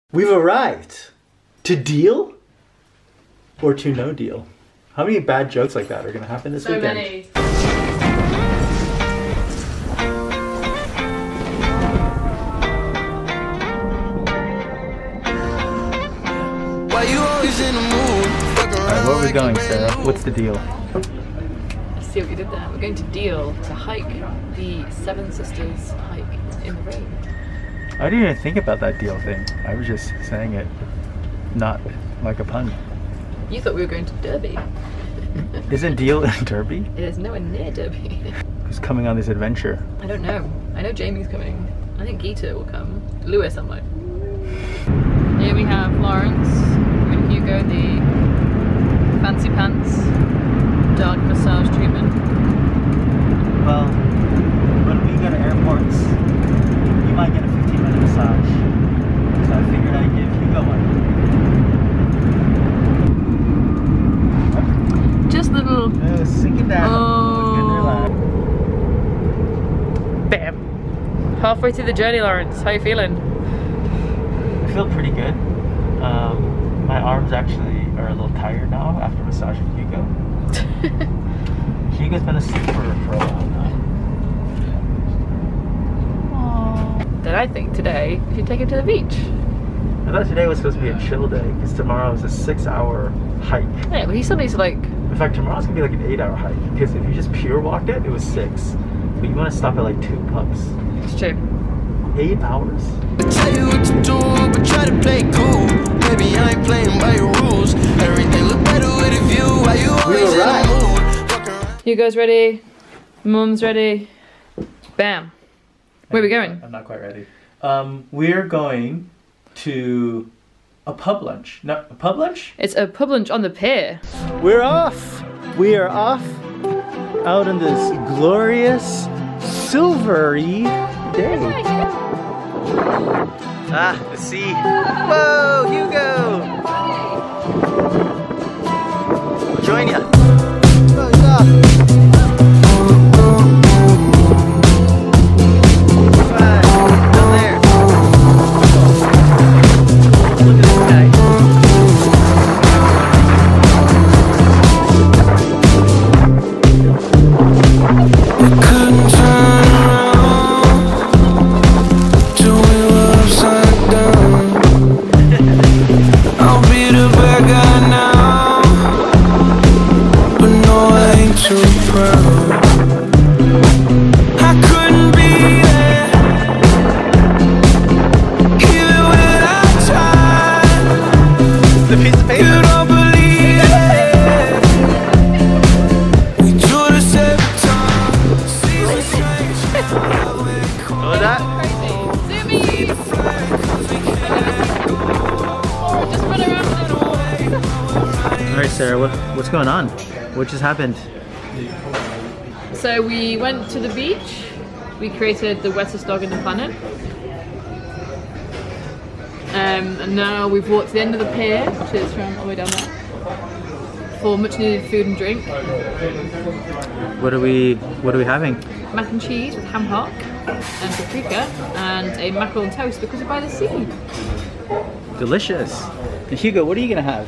We've arrived. To deal or to no deal? How many bad jokes like that are gonna happen this weekend? So many. Why you always in the mood? Alright, where are we going, Sarah? What's the deal? I see what you did there. We're going to Deal to hike the Seven Sisters hike in the rain. I didn't even think about that deal thing. I was just saying it not like a pun. You thought we were going to Derby. Isn't Deal in Derby? It is nowhere near Derby. Who's coming on this adventure? I don't know. I know Jamie's coming. I think Geetha will come. Lewis, I might. Here we have Lawrence and Hugo, the fancy pants dark massage treatment. Well, when we go to airports, you might get a 15-minute massage. So I figured I'd give Hugo one. Just little. Sink it down. Oh. Bam. Halfway through the journey, Lawrence. How you feeling? I feel pretty good. My arms actually are a little tired now after massaging Hugo. Hugo's been asleep for a while now. Aww. Then I think today we should take him to the beach. I thought today was supposed to be a chill day because tomorrow is a 6-hour hike. Yeah, but he still needs to like... In fact, tomorrow's gonna be like an 8-hour hike because if you just pure walked it, it was 6. But you want to stop at like 2 pubs. It's true. 8 hours? I tell you what to do, but try to play cool. Baby, I ain't playing by your rules. Everything look better with a view. Why you always in the mood? You guys ready? Mum's ready. Bam. Where are we going? I'm not quite ready. We're going to a pub lunch. No, a pub lunch? It's a pub lunch on the pier. We're off! We are off out on this glorious, silvery day. Ah, the sea. Whoa, Hugo! I'll join ya. Alright, Sarah, what's going on? What just happened? So we went to the beach. We created the wettest dog in the planet. And now we've walked to the end of the pier, which is from all the way down there, for much needed food and drink. What are we having? Mac and cheese with ham hock and paprika, and a mackerel and toast because we're by the sea. Delicious. And Hugo, what are you gonna have?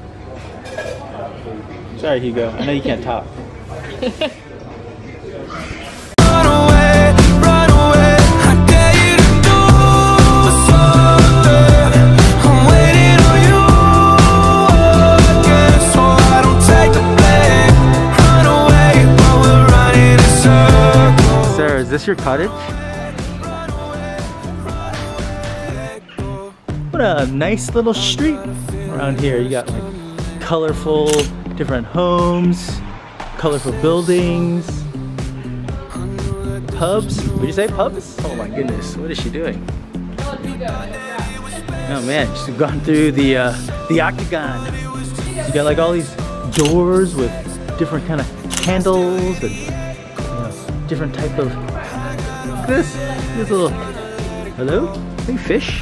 Sorry, Hugo. I know you can't talk. Sarah, is this your cottage? What a nice little street around here. You got like colorful different homes, colorful buildings, pubs. Would you say pubs? Oh my goodness, what is she doing? Oh man, she's gone through the octagon. You got like all these doors with different kind of handles and different type of. Look at this little. Hello? Hey, fish.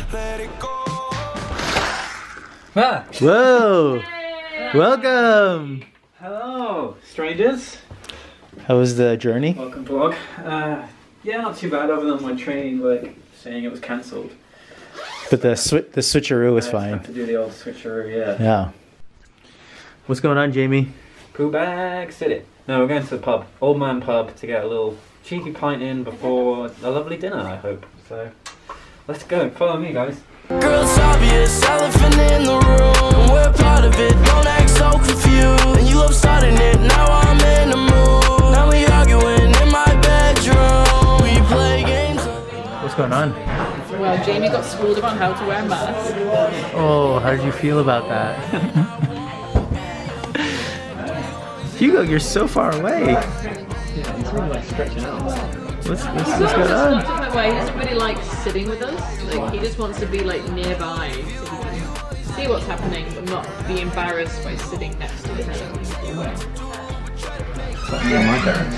Ah. Whoa! Welcome! Hello, strangers. How was the journey? Welcome, vlog. Yeah, not too bad, other than my training, like, saying it was cancelled. But the switcheroo was fine. Have to do the old switcheroo, yeah. Yeah. What's going on, Jamie? Poolbag City. No, we're going to the pub, Old Man Pub, to get a little cheeky pint in before a lovely dinner, I hope. So, let's go. Follow me, guys. Girl, it's obvious, elephant in the room. We're part of it, don't act so confused. And you love starting it, now I'm in the mood. Now we arguing in my bedroom. We play games. What's going on? Well, Jamie got schooled about how to wear a mask. Oh, how did you feel about that? Hugo, you're so far away. Yeah, he's really like stretching out. What's going on? He doesn't really like sitting with us. Like, he just wants to be like nearby so he can see what's happening but not be embarrassed by sitting next to us. Yeah, my parents.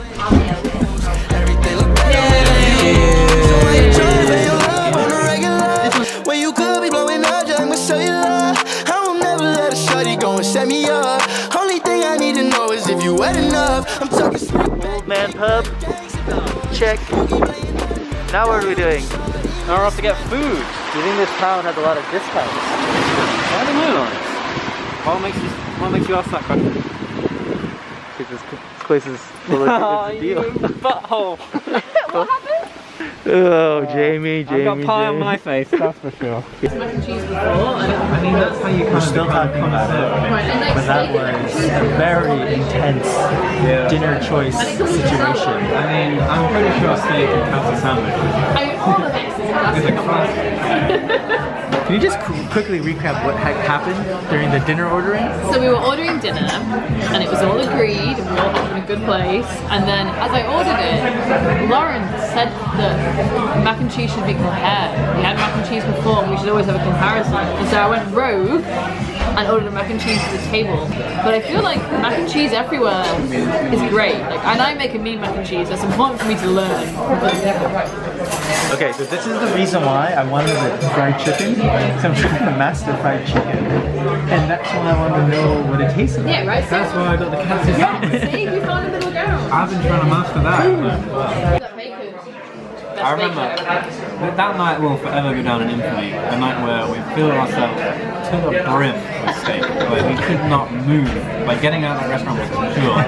When you could be blowing up, just I'ma show you love. I will never let a shorty go and set me up. Only thing I need to know is if you wet enough. I'm talking Old Man Pub. Check. Now what are we doing? Now we're off to get food. Do you think this town has a lot of discounts? I don't know, Lawrence. What makes you ask that question? Because this place is full of it's a deal. Butthole. What happened? Oh, Jamie. I've got pie on my face, that's for sure. It's mac and cheese before. I mean, that's how you We're still talking about it. Right, and like But that steak and was cheese. a very intense dinner choice And it comes with situation. salad. I mean, I'm pretty sure steak counts as sandwich. I mean, all of this is classic. Can you just quickly recap what had happened during the dinner ordering? So we were ordering dinner, and it was all agreed, and we all had in a good place. And then, as I ordered it, Lauren said that mac and cheese should be compared. We had mac and cheese before, and we should always have a comparison. And so I went rogue and ordered a mac and cheese for the table. But I feel like mac and cheese everywhere is great. Like, and I make a mean mac and cheese. That's important for me to learn from other people. Okay, so this is the reason why I wanted the fried chicken. So I'm trying to master fried chicken. And that's why I wanted to know what it tastes like. Yeah, right? That's why I got the Kansas sandwich. See, you found a middle ground. I've been trying to master that. That bacon. Best I remember bacon I've had. that night will forever go down in infamy. The night where we filled ourselves to the brim with steak. Like, we could not move. Like, getting out of that restaurant was a chore.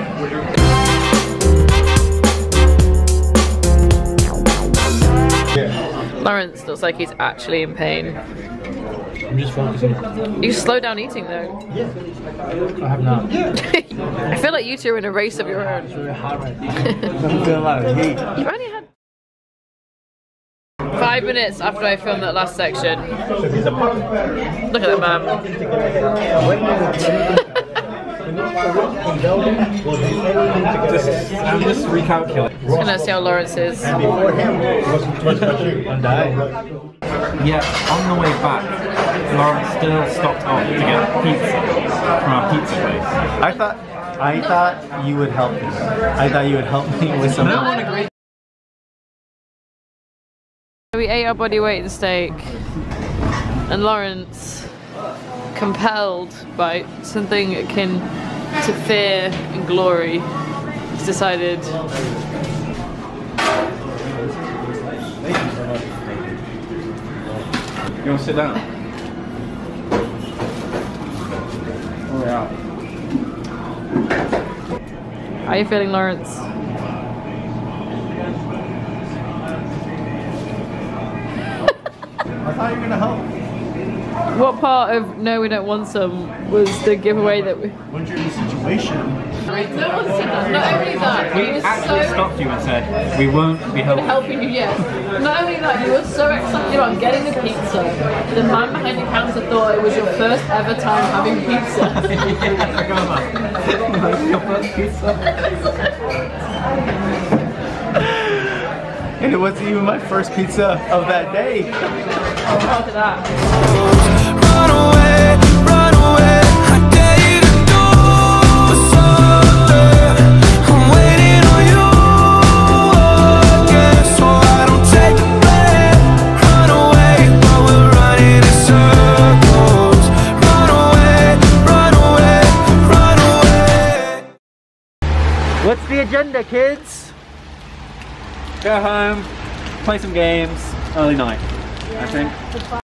Lawrence looks like he's actually in pain. I'm just focusing. You slow down eating though. Yeah. I have not. I feel like you two are in a race of your own. It's really hot right now. I'm feeling a lot of heat. You've only had 5 minutes after I filmed that last section. Look at that man. I'm just recalculating. And let's see how Lawrence is. Yeah, on the way back, Lawrence still stopped off to get pizza from our pizza place. I thought you would help me. I thought you would help me with something. We ate our body weight in steak, and Lawrence, compelled by something akin to fear and glory, has decided You want to sit down? Oh yeah. How are you feeling, Lawrence? I thought you were gonna help. What part of no, we don't want some was the giveaway that we... Once you're in a situation. No one said that. Not only that, We he was actually so stopped you and said, we won't be helping. helping you, yes. Not only that, you were so excited about getting the pizza. The man behind the counter thought it was your first ever time having pizza. Yeah, I forgot about that. Your first pizza. And it wasn't even my first pizza of that day. Oh, look at that. run away, I dare you to do something. I'm waiting on you again, so I don't take the blame. Run away while we're running in circles. Run away. What's the agenda, kids? Go home, play some games, early night, I think.